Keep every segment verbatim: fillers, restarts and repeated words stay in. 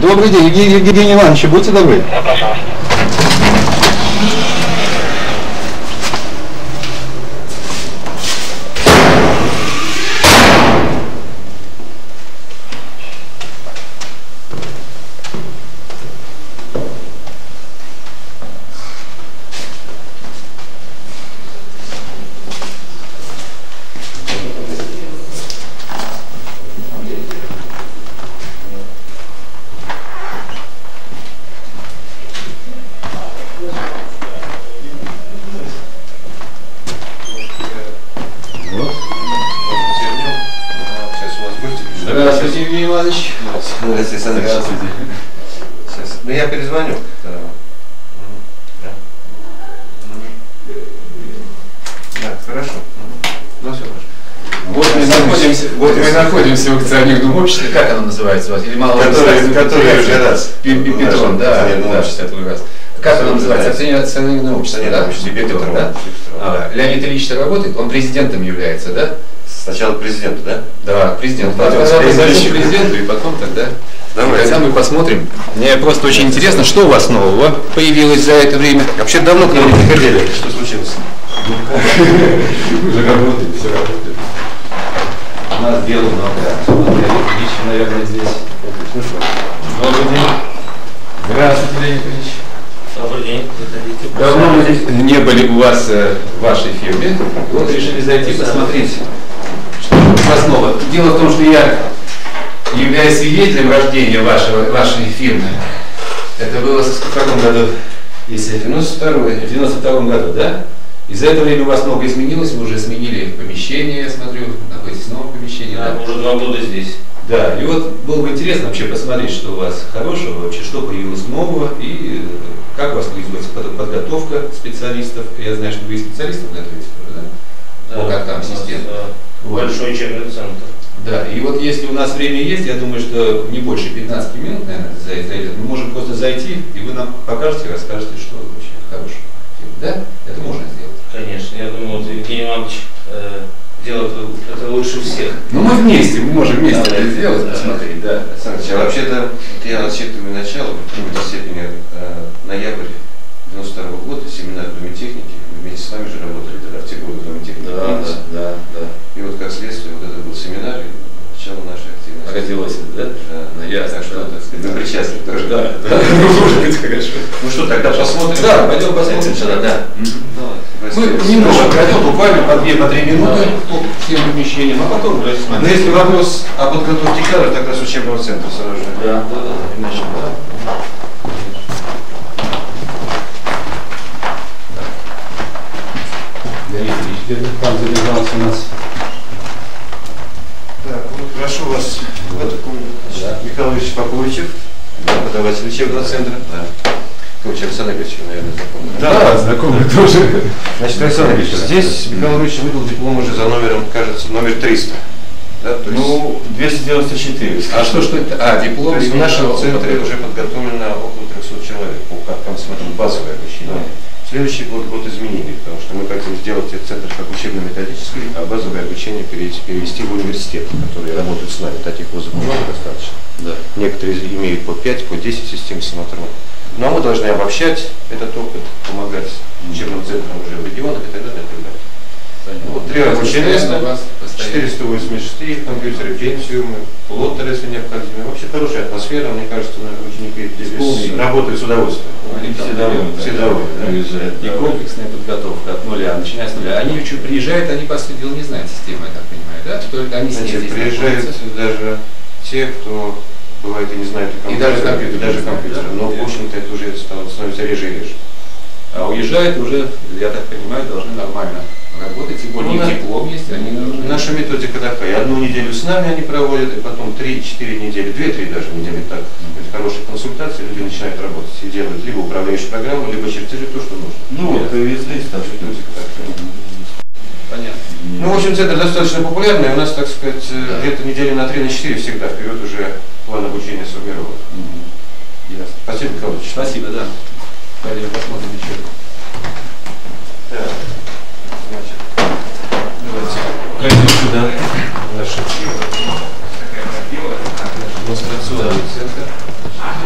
Добрый день, Евгений, Евгений Иванович, будьте добры. Да, пожалуйста. Здравствуйте, Евгений Иванович. Здравствуйте, Александр. Здравствуйте. Сейчас. Ну я перезвоню. Да, да хорошо. Ну все хорошо. Вот мы находимся, вот мы находимся в акционерном обществе. Как оно называется у вас? Или мало который, который уже раз. Петрон, да, да, шестьдесят раз. Как оно называется? Акционерное общество, да? Петрон, да? А, Леонид Ильич работает, он президентом является, да? Сначала президенту, да? Да, президент. Потом президенту и потом тогда. Давай. Тогда мы посмотрим. Мне просто очень интересно, что у вас нового появилось за это время. Вообще давно к нам не приходили. Что случилось? Уже работает, все работает. У нас дел много. Ильич, наверное, здесь. Добрый день. Здравствуйте, Леонид Ильич. Добрый день. Давно мы здесь не были у вас в вашей фирме. Вот решили зайти посмотреть, что у вас нового. Дело в том, что я являюсь свидетелем рождения вашего, вашей фирмы. Это было в каком году? Если в девяносто втором году, да? И за это время у вас много изменилось, вы уже сменили помещение, я смотрю, находитесь в новом помещении. Да, Да? уже два года здесь. Да, и вот было бы интересно вообще посмотреть, что у вас хорошего, вообще что появилось нового и как у вас производится подготовка специалистов. Я знаю, что вы и специалистов готовите тоже, да? По картам систем. Вот. Большой учебный центр. Да, и вот если у нас время есть, я думаю, что не больше пятнадцати минут, наверное, зайдет. Мы можем просто зайти, и вы нам покажете, расскажете, что вообще хорошего. Да? Это можно сделать. Конечно, я думаю, вот Евгений Иванович э, делает это лучше всех. Ну мы вместе, мы можем вместе да, это сделать, да, посмотреть, да. Александр, а вообще-то я рассчитываю начало, в какой-то степени э, ноябрь девяносто второго года, семинар в Доме техники. Мы вместе с вами же работали тогда в те годы в Доме техники. Да, да, да, да. И вот как следствие, вот это был семинар, и начало нашей активности. Родилось это, да? Да. Ну, ясно, так что, да. так сказать, мы причастны тоже. Да, да. Может быть, хорошо. Ну что, тогда посмотрим. Да, пойдем посмотрим. Сначала, да. Мы немножко пройдем, буквально по две-по три минуты по всем помещениям, а потом уже Но смотрим. если вопрос о подготовке кадров, тогда с учебного центра сразу же. Да, да, да. Иначе, да. Леонид Ильич, где-то там задержался у нас. Так, вот прошу вас в эту комнату. Да. Михаил Ильич Поповичев, преподаватель учебного центра. Да. Коуч Александр Ильич, наверное, знакомый. Да, знакомый тоже. Значит, Александр Ильич, здесь Михаил Ильич выдал диплом уже за номером, кажется, номер триста. Да, то есть, Ну, двести девяносто четыре. А что, что это? А, диплом. то есть в нашем центре уже подготовлено около трёхсот человек по карткам, смотрим, базовое обучение. Да. Следующий год год изменений, потому что мы хотим сделать этот центр как учебно-методический, а базовое обучение перевести в университет, которые работают с нами. Таких вузов много достаточно. Да. Некоторые имеют по пять, по десять систем самотрона. Но мы должны обобщать этот опыт, помогать учебным центрам уже в регионах и так далее. И так далее. Ну, вот, три рабочие места, четыреста восемьдесят шесть компьютеры, пять фирмы, лоттер, если необходимо. Вообще хорошая атмосфера, мне кажется, ученики здесь работают с удовольствием. Они Все там довольны. Все довольны, да. Уезжают. И комплексная подготовка от нуля, начиная с нуля. Они еще приезжают, они, по сути дела, не знают системы, я так понимаю, да? Только они с ней Значит, здесь приезжают находятся. даже те, кто бывает и не знает и даже компьютер и даже не знает, компьютера. да? Но, в общем-то, это уже стало- становится реже и реже. А уезжают уже, я так понимаю, должны нормально работать, тем более Ну, у них да. диплом есть, они должны... Наша методика такая. Одну неделю с нами они проводят, и потом три-четыре недели, две-три даже недели так. Это хорошие консультации, люди начинают работать и делают либо управляющую программу, либо чертежи, то, что нужно. Ну, вот привезли, так что Методика такая. Понятно. Ну, в общем, центр достаточно популярный. У нас, так сказать, Да. где-то недели на три, на четыре всегда вперед уже план обучения сформирован. Ясно. Спасибо, Михаил Ильич. Спасибо, да. Пойдем посмотрим еще. Так, значит, давайте пойдем сюда. наши демонстрационный центр.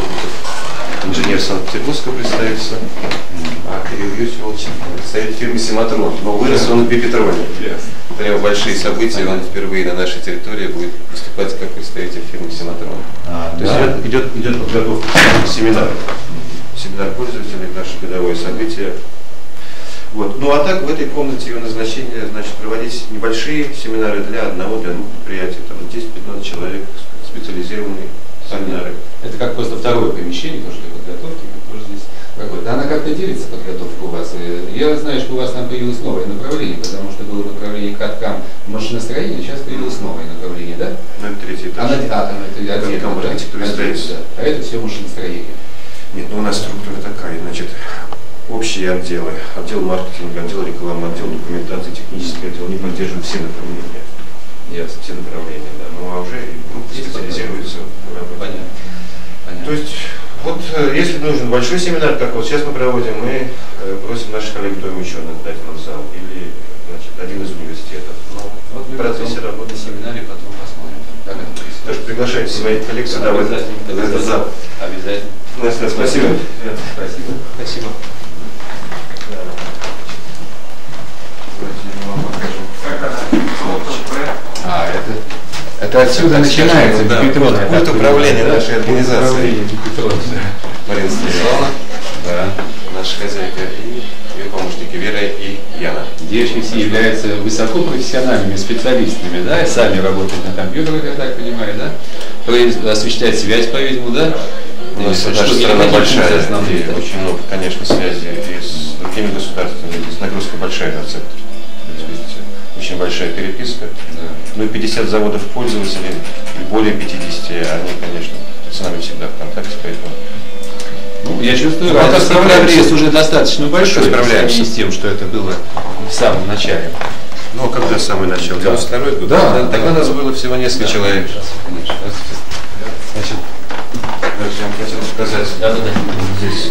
Плотников, инженер Санкт-Петербургского представительства, а Кирилл Юрьевич представитель фирмы «Симатрон». Но вырос он в Петровне. Прямо большие события, он впервые на нашей территории будет выступать как представитель фирмы «Симатрон». А, То да. есть идет, идет, идет подготовка к семинару. Семинар пользователей, наше годовое событие. Вот. Ну а так в этой комнате его назначение, значит, проводить небольшие семинары для одного, для двух предприятий, там десять-пятнадцать человек, специализированные семинары. Это как просто второе помещение, тоже для подготовки, тоже здесь проходит. Она как-то делится, подготовка у вас. Я знаю, что у вас там появилось новое направление, потому что было направление каткам машиностроения, сейчас появилось новое направление, да? На третий этаж. А, на, а там это отдельно, Каткам да? архитектуры и строительства. Да. А это все машиностроение. Нет, ну у нас структура такая, значит, общие отделы, отдел маркетинга, отдел рекламы, отдел документации, технический отдел, они поддерживают все направления. Ясно. Все направления, да. Ну а уже группы специализируются в работе. Понятно. Понятно. То есть, вот если нужен большой семинар, как вот сейчас мы проводим, мы просим наших коллег, кто ученых, дать нам зал, или, значит, один из университетов. Но вот мы в процессе работы на семинаре потом посмотрим. Как это происходит. Так что приглашайте своих коллег сюда, в этот, в этот зал. Обязательно. Ну, спасибо. Спасибо. Спасибо. А, это, это отсюда начинается, да, Петровна. Пульт управления нашей организации. Марина Станиславовна, Да. наша хозяйка, и ее помощники Вера и Яна. Девочки все являются высокопрофессиональными специалистами, да, и сами работают на компьютерах, я так понимаю, да? Произ- осуществлять связь, по-видимому, да? У нас Что- наша что- страна какие большая, функции основные, и да? очень много, конечно, связей и с другими государствами. Здесь нагрузка большая на центр. То есть очень большая переписка. Да. Ну и пятьдесят заводов пользователей, и более пятидесяти, они, конечно, с нами всегда в контакте, поэтому... Ну, я чувствую, Ну, что пока справляемся. прогресс уже достаточно большой, по Справляемся. сравнению с тем, что это было в самом начале. Ну, а когда самое начало? девяносто второй год? Да, Тогда, да, тогда да. нас было всего несколько Да, человек. конечно. Значит, дальше я вам хотел сказать. Да, да, да. Здесь.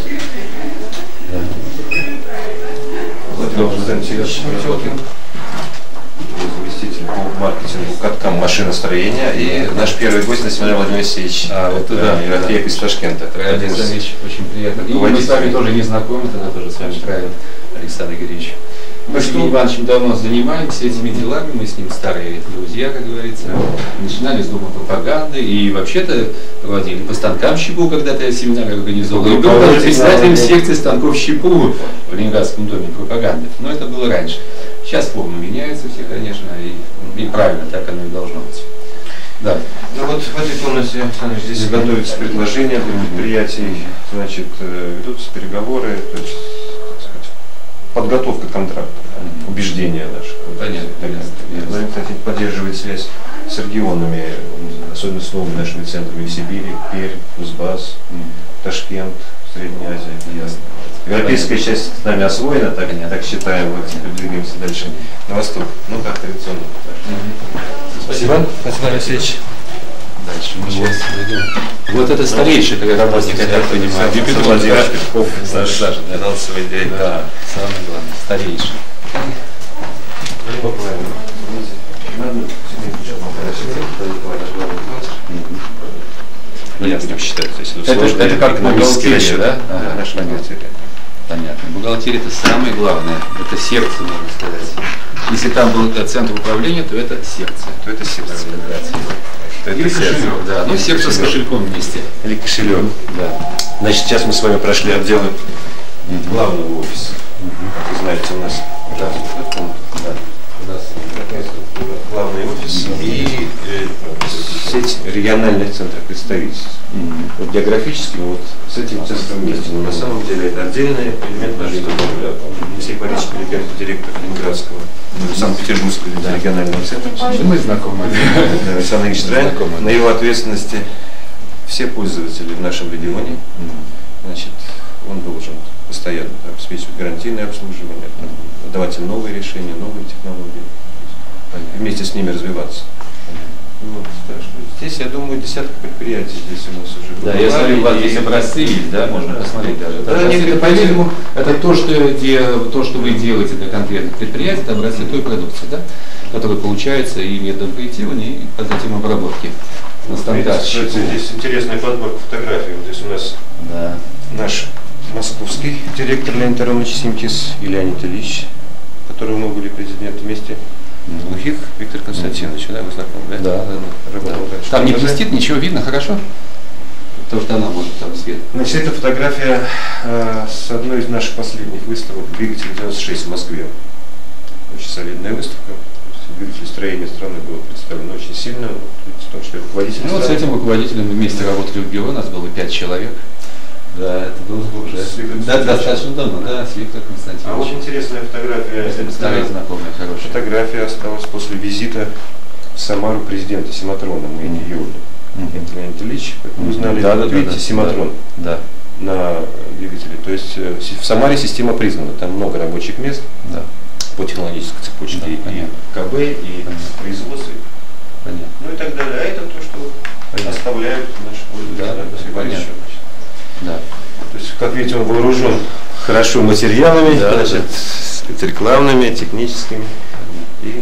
Владимир Константинович Метелкин, заместитель по маркетингу каткам машиностроения, и наш первый гость на семинаре Владимир Алексеевич, А, вот туда. Ерофеев из Ташкента. Траиль Александрович, очень приятно. И мы с вами тоже не знакомы, тогда тоже с вами Траиль Александр Игоревич. Мы с Евгением Ивановичем давно занимаемся этими делами, мы с ним старые друзья, как говорится. Начинали с Дома пропаганды и вообще-то проводили по станкам щипу, когда-то я семинар организовал. И был даже председателем секции станков щипу в Ленинградском доме пропаганды. Но это было раньше. Сейчас формы меняются все, конечно, и, и правильно, так оно и должно быть. Да. Ну вот в этой комнате, Александр, здесь готовятся предложения для предприятий, значит, э, ведутся переговоры, то есть, так сказать, подготовка контракта, убеждения наших. Понятно, понятно. Владимир, кстати, поддерживает связь с регионами, особенно с новыми нашими центрами в Сибири, Пермь, Кузбасс, Ташкент, Средняя Азия. Ясно. Европейская часть с нами освоена, так, так считаем, вот теперь двигаемся дальше на восток. Ну как традиционно. Спасибо, Александр Алексеевич. Дальше мы вот пойдем. Вот это старейший такой работник, я так понимаю. Дмитрий Владимирович Петков, наш финансовый директор. Да, самое главное, старейший. Ну, я будем считать, то есть Это, сложные это как экономические бухгалтерия, расчеты. да? Да, Ага, наша понятно. бухгалтерия. Понятно. Бухгалтерия это самое главное, это сердце, можно сказать. Если там был центр управления, то это сердце. То это сердце. То это Или сердце. кошелек, да. Ну, сердце с кошельком вместе. Или кошелек. Да. Значит, сейчас мы с вами прошли отделы главного офиса. Как вы знаете, у нас Да. Да. у нас главный офис и э, сеть региональных центров представительств. Вот географически мы вот с этим центром вместе, но на самом деле это отдельный элемент нашей структуры. Алексей Борисович Пеликанов, директор Ленинградского, Санкт-Петербургского регионального центра. Мы знакомы. Александр Ильич Трайн, Знакомы. на его ответственности все пользователи в нашем регионе. Значит, он должен постоянно обеспечивать гарантийное обслуживание, давать им новые решения, новые технологии, вместе с ними развиваться. Вот, так что здесь, я думаю, десятка предприятий здесь у нас уже. Да, я смотрю, у вас И- здесь образцы есть, да, можно посмотреть даже. Да, Образцы, некоторые это, по-видимому, это то что, де- то, что вы делаете для конкретных предприятий, это образцы той продукции, да, которая получается и методом проектирования, и затем обработки. на стандарт. Здесь интересная подборка фотографий. Вот здесь у нас да. наш московский директор Леонид Аронович Симкис и Леонид Ильич, которого мы были президенты вместе. Глухих Виктор Константинович, да, вы знакомы, да? Да, да, да. да. Там не блестит, ничего видно, хорошо? То, что она может там свет. Значит, это фотография э, с одной из наших последних выставок «Двигатель девяносто шесть» в Москве. Очень солидная выставка. Двигатель строения страны было представлено очень сильно. В том числе руководитель. Ну, вот с этим руководителем мы вместе работали в бюро, у нас было пять человек. Да, это было уже да, достаточно давно, да, с Виктором Константиновичем. А вот интересная фотография. Это старая знакомая, хорошая. Фотография осталась после визита в Самару президента Симатрона в июле. Это Леонид Ильич, как вы узнали, да, да, видите, да, Симатрон да. на двигателе. То есть в Самаре система признана, там много рабочих мест да. по технологической цепочке, да, и КБ, и производство, понятно. Ну и так далее. А это то, что понятно. Оставляют наши пользователи. Да, понятно. Да. То есть, как видите, он вооружен хорошо материалами, да, значит, да. рекламными, техническими и,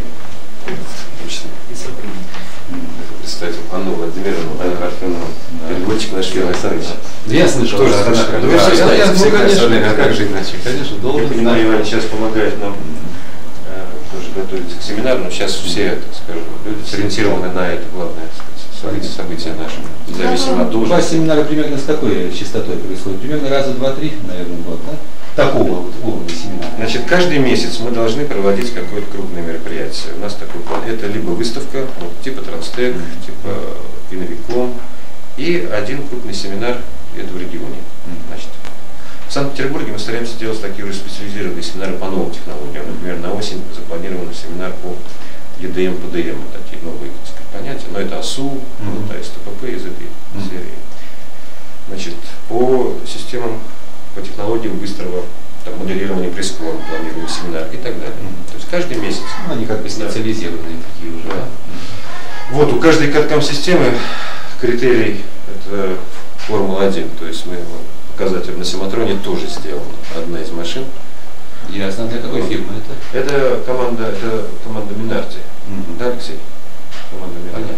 и представитель Пану Владимировну, Парфенову, переводчик наш Федор Александрович. Да. Я слышал. Тоже да, слышал. Да, да, вы все знаете, ну, все конечно, а как же иначе? Конечно, должен. Я понимаю, Иван сейчас помогает нам э, тоже готовиться к семинару, но сейчас все, так скажем, люди сориентированы на это главное, события, события наши, независимо от должности. У вас семинары примерно с какой частотой происходит? Примерно раза два-три, наверное, в год, да? Такого вот уровня семинара. Значит, каждый месяц мы должны проводить какое-то крупное мероприятие. У нас такой план. Это либо выставка, ну, типа Транстек, mm-hmm. типа Иновиком, и один крупный семинар это в регионе. Mm-hmm. Значит, в Санкт-Петербурге мы стараемся делать такие уже специализированные семинары по новым технологиям. Например, на осень запланирован семинар по и ди эм, пэ дэ эм, такие новые, так сказать, понятия. Но это АСУ, mm-hmm. это эс тэ пэ пэ из этой mm-hmm. серии. Значит, по системам, по технологиям быстрого там, моделирования пресс-план, планирования семинар и так далее. Mm-hmm. То есть каждый месяц. Ну, они как бы специализированные да. такие уже. Да. Вот, у каждой каткам системы критерий это Формула один. То есть мы показатель на Симатроне тоже сделана. Одна из машин. Ясно. Для какой вот. фирмы это? Это команда, это команда Минарти. Mm-hmm. Да, Алексей? Команда Минарти.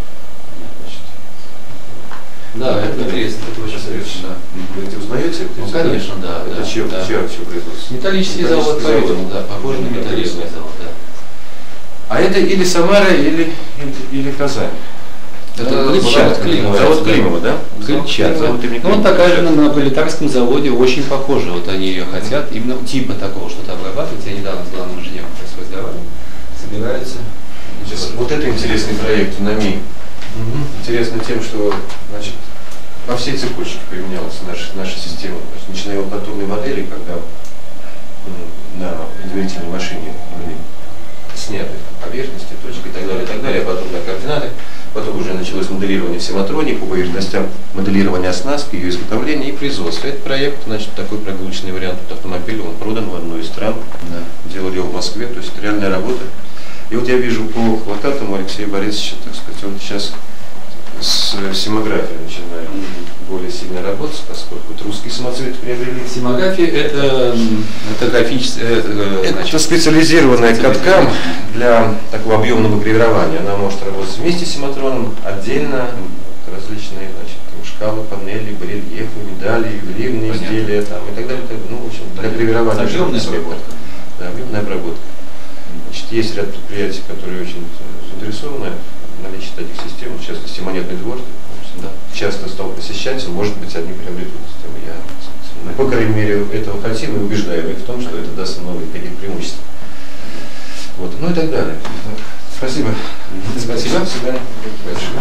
Да, это интересно, это очень интересно. Да. Вы эти узнаете? Ну, конечно, да. Это да, чье, да. чье, чье производство? Металлический завод, завод, да, похоже на металлический завод, да. А это или Самара, или, или, или Казань. Это Климова, Климова. Завод Климова, да? Климова. Ну, вот такая же на пролетарском заводе, очень похоже. Вот они ее хотят, именно типа такого что-то обрабатывать. Я недавно с главным инженером разговаривал. Собираются. Сейчас, вот это интересный проект НАМИ. Угу. Интересно тем, что значит, во всей цепочке применялась наша, наша система. Значит, начиная от лабораторной модели, когда на измерительной машине были сняты поверхности, точки и так далее, и так далее, а потом на координаты. Потом уже началось моделирование в Симатроне по поверхностям, моделирование оснастки, ее изготовление и производство. Этот проект, значит, такой прогулочный вариант от автомобиля, он продан в одну из стран, да. Делали его в Москве, то есть это реальная работа. И вот я вижу по плакатам у Алексея Борисовича, так сказать, он сейчас с симографией начинает более сильно работать, поскольку это русский самоцвет приобрели. Симография это, это графическая... Это, это специализированная каткам для такого объемного гравирования. Она может работать вместе с симатроном, отдельно, различные значит, шкалы, панели, барельефы, медали, ювелирные изделия там, и так далее. Ну, в общем, для гравирования. Объемная обработка. Да, объемная обработка. Значит, есть ряд предприятий, которые очень заинтересованы в наличии таких систем, в частности, монетный двор, да, часто стал посещать, может быть, они приобретут систему. Я, ну, по крайней мере, этого хотим и убеждаю их в том, что это даст новые какие-то преимущества. Вот, ну и так далее. Спасибо. Спасибо. До свидания. Большое.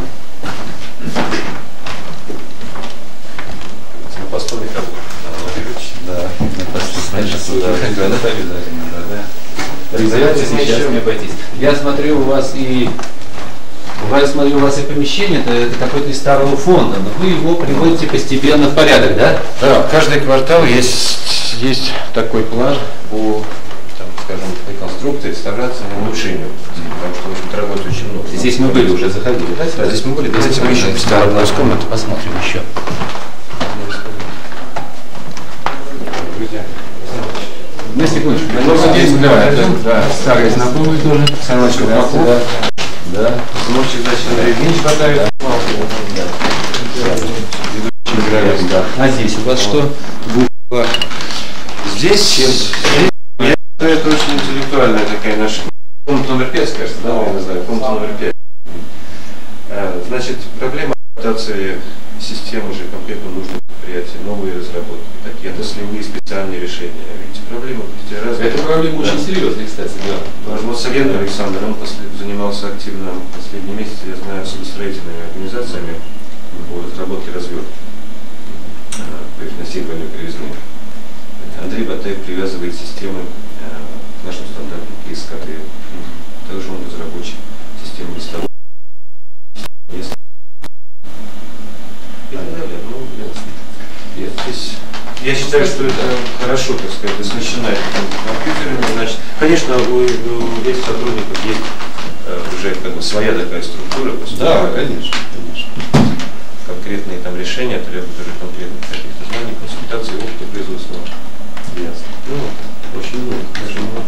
На посту Михаил. Да, на посту. Сейчас не обойтись. Я смотрю, у вас и я смотрю, у вас и помещение, это, это какой-то из старого фонда, но вы его приводите постепенно в порядок, да? Да, каждый квартал есть, есть такой план по, там, скажем, реконструкции, реставрации, улучшению. Потому что, в общем-то, работы очень много. Здесь мы были, уже заходили, да? Да, здесь мы были, давайте мы еще посмотрим одну из комнат. Посмотрим еще. На секундочку. Ну, здесь, да, да, старые знакомые тоже. Саночка Попов. Да. Установщик, значит, Андрей Ильич Батаев. Да. А здесь у вас что? Буква. Здесь, здесь это очень интеллектуальная такая наша. Пункт номер пять, кажется, да, я не знаю, пункт номер пять. Значит, проблема адаптации систем уже конкретно нужных предприятий, новые разработки, такие отраслевые специальные решения. Ведь проблема эти разные. Эта проблема да. очень серьезная, кстати, да. Вот Савенко Александр, он послед... занимался активно в последние месяцы, я знаю, судостроительными организациями по разработке развертки, по финансированию перевезения. Андрей Батаев привязывает системы к нашим стандартам к ИСКД. Также он разработчик системы листовой. И так далее. Ну, я, здесь, я считаю, что это хорошо, так сказать, оснащена компьютерами. Значит, конечно, у, у этих сотрудников есть э, уже как бы своя такая структура. Да, конечно, конечно. Конкретные там решения требуют уже конкретных каких-то знаний, консультаций, опыта производства. Ясно. Ну, очень много. Даже много.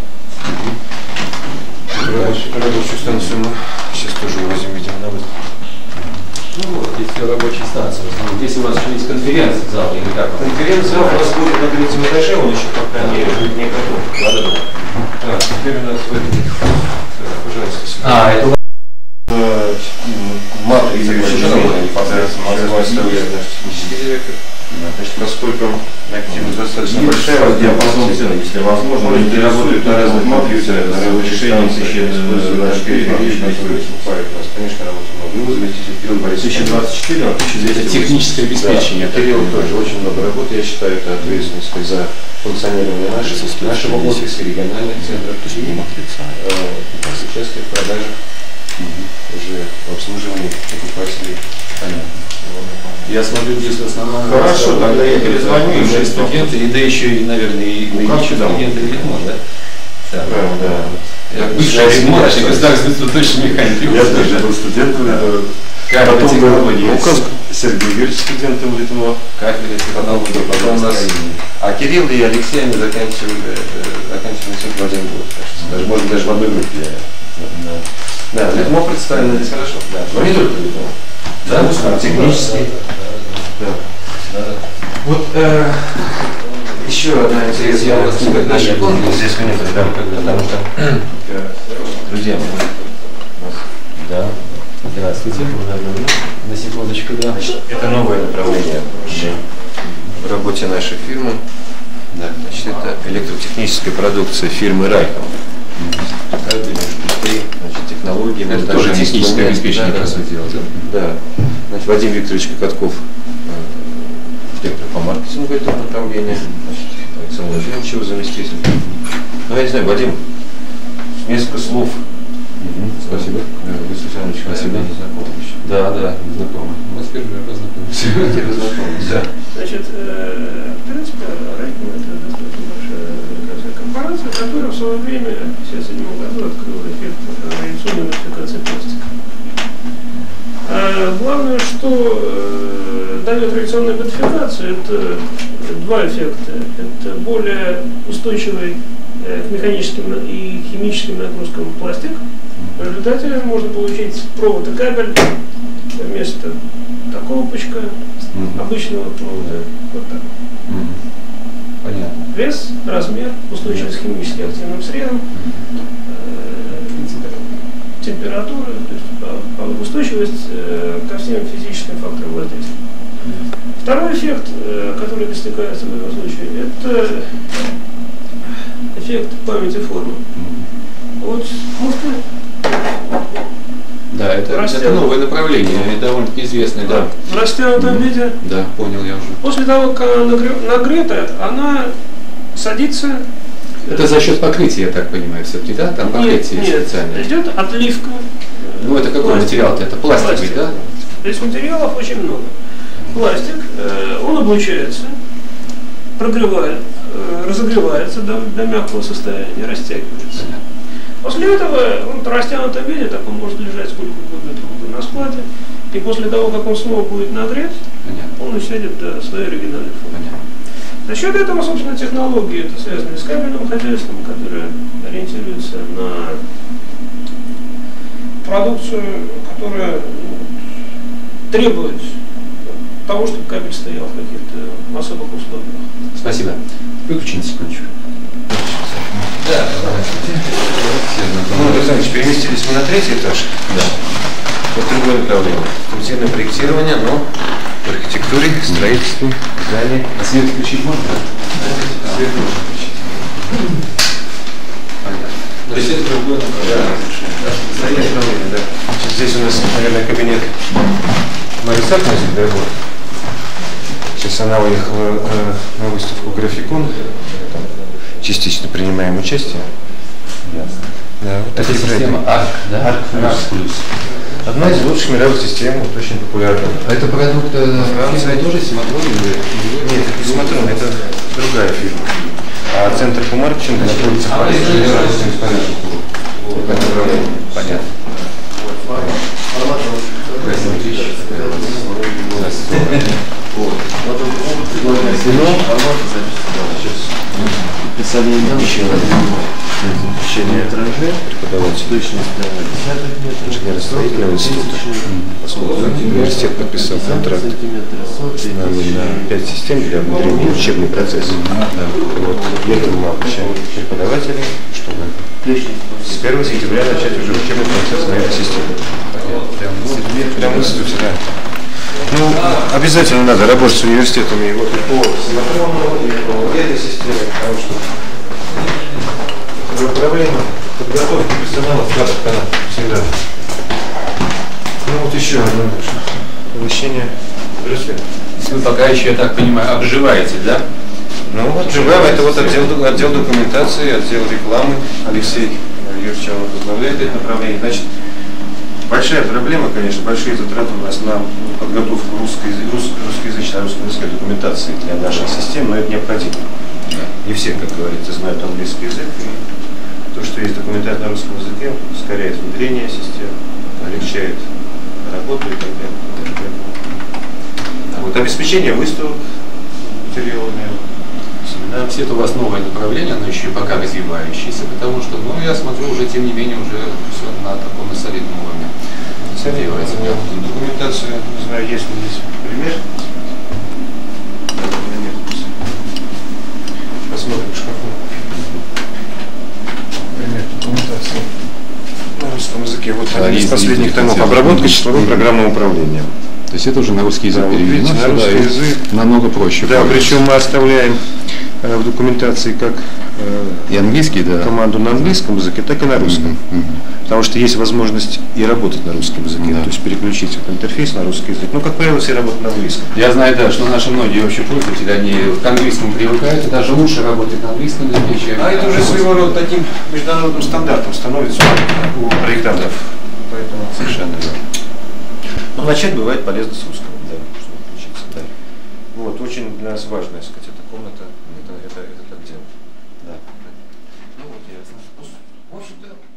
Рабочую станцию мы сейчас тоже увозим, видимо, на выставку. Ну вот, здесь все рабочие станции. Здесь у вас еще есть конференц-зал или как? Конференц-зал у нас будет на третьем этаже, он еще пока не, не готов. Да-да-да. Так, теперь у нас в этом. Пожалуйста, сюда. А, это у вас. Марк Игоревич Жиров, технический директор. Значит, поскольку активность достаточно большая, диапазон цен, если возможно, люди работают на разных компьютерах, на разных решениях, используют наш передвижный, конечно, работы много. Вы заместитель Кирилл Борисович. тысяча двадцать четыре, тысяча двести. Техническое обеспечение. Да, Кирилл тоже очень много работы. Я считаю, это ответственность за функционирование нашего, нашего офиса, региональных центров, участие в продажах, уже в обслуживании покупателей. Понятно. Я смотрю, здесь в основном... Хорошо, тогда я перезвоню, и бывшие мы студенты, и да еще и, наверное, и Ну, нынешние как студенты редмо, да? Да, да. Я бывший младший государственный точный механик. Я тоже был студентом. Как это технология? Сергей Юрьевич студентом ЛИТМО. Кафедра технологии. Потом у нас... А Кирилл и Алексей, они заканчивали, заканчивали все в один год. Даже, может, даже в одной группе. Да, ЛИТМО представлено здесь хорошо. Но не только ЛИТМО. Да, технический. Да. Вот э, еще одна интересная новость. Наши конкурсы здесь нет, да, потому что, друзья, Да. Здравствуйте. На секундочку, да. Значит, это новое направление в работе нашей фирмы. Да. Значит, это электротехническая продукция фирмы Райком. Значит, технологии. Это тоже техническое обеспечение, да, по сути дела. Да. Значит, Вадим Викторович Кокотков, директор по маркетингу этого направления. Значит, Александр Владимирович, его заместитель. Ну, я не знаю, Вадим, несколько слов. Спасибо. Вы, Светлана Ильич, Спасибо. не знакомы еще. Да, да, знакомы. Мы впервые познакомились. Вы знакомы, да. Значит, в принципе, Райком это достаточно большая американская корпорация, которая в свое время, в тысяча девятьсот седьмом году, открыла эффект радиационной модификации пластика. А главное, что э, дает радиационная модификация, это два эффекта. Это более устойчивый э, к механическим и химическим нагрузкам пластик. В результате можно получить провод и кабель вместо такого пучка mm-hmm. обычного провода. Вот так. Mm-hmm. Понятно. Вес, размер, устойчивость к химически активным средам, э, температура, то есть устойчивость э, ко всем физическим факторам воздействия. Mm-hmm. Второй эффект, э, который достигается в этом случае, это эффект памяти формы. Mm-hmm. Вот муфты. Да, это, это новое направление, и довольно-таки известное. Да. В растянутом mm-hmm. виде. Да, понял я уже. После того, как она нагрета, она садится. Это за счет покрытия, я так понимаю, все-таки, да? Там покрытие нет, специальное. Нет, идет отливка. Ну это какой материал-то? Это пластик, пластик, да? Здесь материалов очень много. Пластик, он облучается, прогревает, разогревается до, до мягкого состояния, растягивается. Понятно. После этого он в растянутом виде, так он может лежать сколько угодно на складе, и после того, как он снова будет нагрет, понятно, он усядет до своей оригинальной формы. Понятно. За счет этого, собственно, технологии, это связано с кабельным хозяйством, которое ориентируется на продукцию, которая требует того, чтобы кабель стоял в каких-то особых условиях. Спасибо. Выключите секундочку. Да, Ну, Александр, переместились мы на третий этаж. да. Вот другое направление. Интенсивное проектирование, но в архитектуре, строительстве, здании. А свет включить можно? Да? Свет можно включить. Понятно. То есть это другое направление. Третье направление, да. Значит, здесь у нас, наверное, кабинет Марии Сапназик, да, вот. Сейчас она уехала э, на выставку «Графикон». Там частично принимаем участие. Ясно. Да, вот Это такие система проекты. АРК, да? АРК плюс. плюс. Одна из лучших мировых систем, вот, очень популярна. А это продукт фирмы тоже Симатрон или? Нет, это не Симатрон, это другая фирма. А центр по маркетингу находится в Париже. Понятно. Писание Обучение преподавателей инженерно-строительного института. Поскольку университет подписал контракт с нами на пять систем для внутреннего учебного процесса. Вот. Летом мы обучаем преподавателей, чтобы с первого сентября начать уже учебный процесс на этой системе. Прямо в институте, да. Ну, обязательно надо работать с университетами вот и по Симатрону, и по этой системе, потому что проблема подготовки персонала в кадрах, она всегда. Ну вот еще одно помещение. Вы пока еще, я так понимаю, обживаете, да? Ну вот обживаем, это вот отдел, отдел документации, отдел рекламы. Алексей Юрьевич возглавляет это направление. Значит, большая проблема, конечно, большие затраты у нас на подготовку русской, рус, русскоязычной, русскоязычной документации для нашей системы, но это необходимо. Не все, как говорится, знают английский язык. И то, что есть документация на русском языке, ускоряет внедрение системы, облегчает работу и так далее. Вот, обеспечение выставок материалами. Да, все это у вас новое направление, но еще и пока развивающееся, потому что, ну, я смотрю, уже тем не менее уже все на таком солидном уровне. Развивается. Документация, не знаю, есть ли здесь пример. Посмотрим в шкафу. Пример документации на русском языке. Вот Да, один из последних томов. Обработка числовым программным управлением. То есть это уже на русский язык Да, вот переведено, видите, на русский язык. намного проще. Да, причем мы оставляем э, в документации как э, И английский, да. команду на английском языке, так и на русском. Мгм. Потому что есть возможность и работать на русском языке, Да. то есть переключить вот интерфейс на русский язык. Ну, как правило, все работают на английском. Я знаю, да, что наши многие вообще пользователи, они к английскому привыкают, и даже лучше работать на английском языке, чем... А это уже своего рода таким международным стандартом становится у проектантов. Поэтому Совершенно верно. Но начать бывает полезно с русского, да, чтобы включиться, да. Вот, очень для нас важная, так сказать, эта комната, это, это, этот отдел. Да. Ну вот, ясно. В общем-то,